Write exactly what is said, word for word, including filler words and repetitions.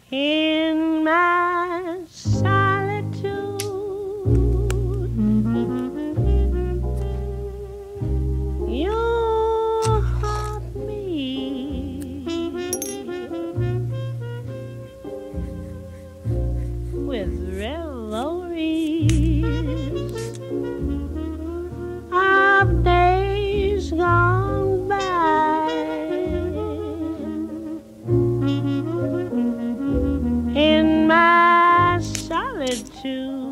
In my solitude, you haunt me with revelries of days gone by. In my solitude,